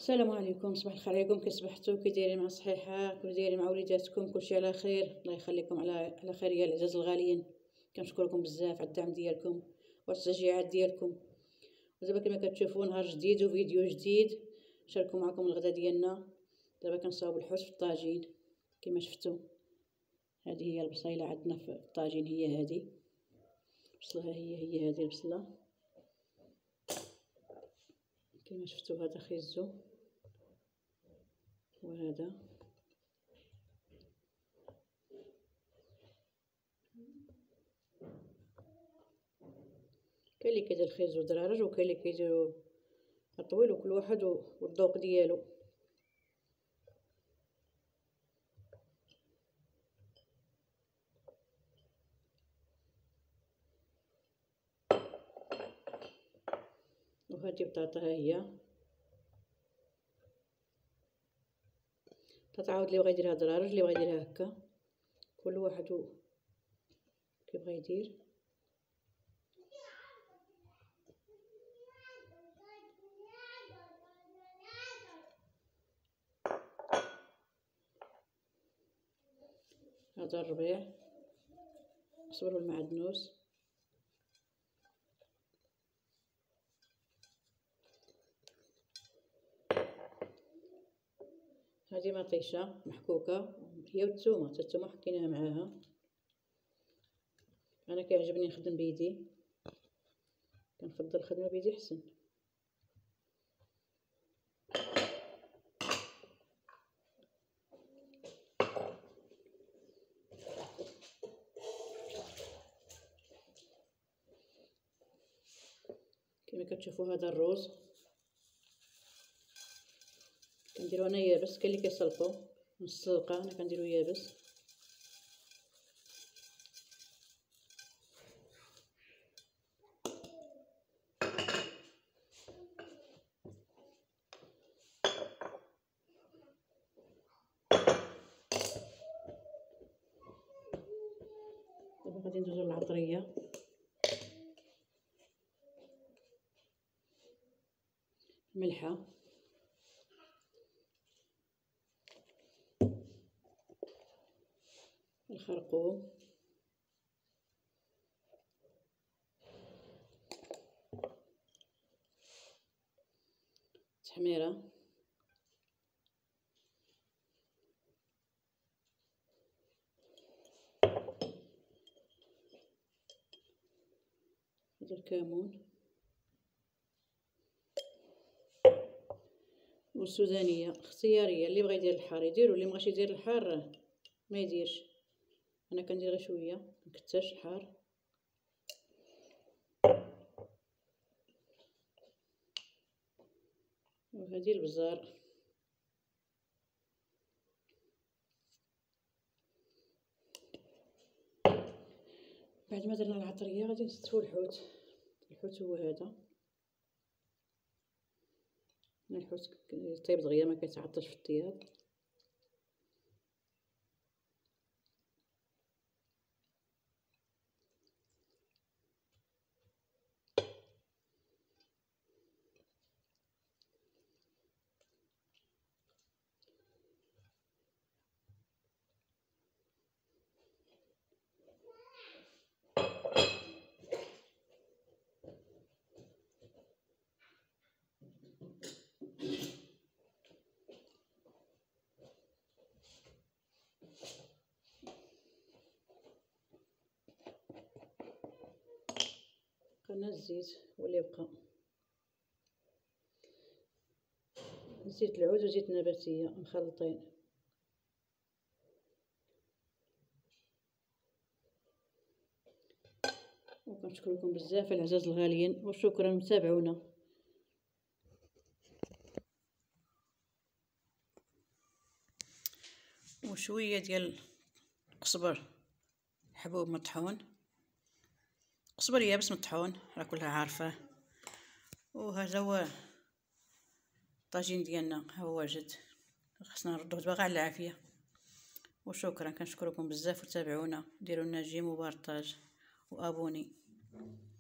السلام عليكم، صباح الخير عليكم. كي صبحتوا؟ كي دايرين مع الصحيحه؟ كي دايرين مع وليداتكم؟ كلشي على خير؟ الله يخليكم على خير يا العزاز الغاليين. كنشكركم بزاف على الدعم ديالكم والتشجيعات ديالكم. ودابا كما كتشوفوا نهار جديد وفيديو جديد. شاركوا معكم الغدا ديالنا. دابا كنصاوب الحوت في الطاجين كما شفتوا. هذه هي البصيله عندنا في الطاجين، هي هذه البصله، هي هذه البصله كما شفتوا. هذا خيزو وهذا كاين اللي كيدير الخيزو درارج، وكاين اللي كيديرو طويل، وكل واحد والذوق ديالو. وهذه بطاطا، ها هي بطاطا عاود اللي بغا يديرها درارج، اللي بغا يديرها هكا، كل واحد كيبغى يدير. هذا الربيع، القزبر والمعدنوس. هذه مطيشه محكوكه، هي والثومه، حتى الثومه حطيناها معاها. انا كيعجبني نخدم بيدي، كنفضل الخدمه بيدي حسن. كما كتشوفوا هذا الروز كنديرو انا يابس، كاين اللي كيسلقو نص سلقه، انا كنديرو يابس. دابا غادي ندوزو للعطريه. ملحه، الخرقوم، التحميره، هذا الكمون، والسودانيه اختياريه، اللي بغى يدير الحار يدير، واللي مبغاش يدير الحار ما يديرش. انا كندير غير شويه، مكترش الحار. وهذه البزار. بعد ما درنا العطريه غادي نستفوا الحوت. الحوت هو هذا، الحوت طيب دغيا، ما كيتعطش في الطياب. بقينا الزيت هو اللي بقى، زيت العود وزيت نباتيه مخلطين. وكنشكركم بزاف العزاز الغاليين، وشكرا متابعونا. وشويه ديال قزبر حبوب مطحون، قزبر يابس مطحون راه كلها عارفاه. وهذا هو الطاجين ديالنا، ها هو واجد. خصنا نردوه دابا على العافيه. وشكرا، كنشكركم بزاف وتابعونا، ديروا لنا جيم وبارطاج وابوني.